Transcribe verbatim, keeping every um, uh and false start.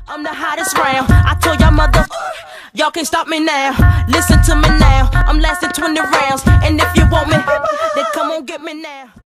I'm the hottest round. I told y'all mother, y'all can't stop me now. Listen to me now. I'm lasting twenty rounds, and if you want me, then come on get me now.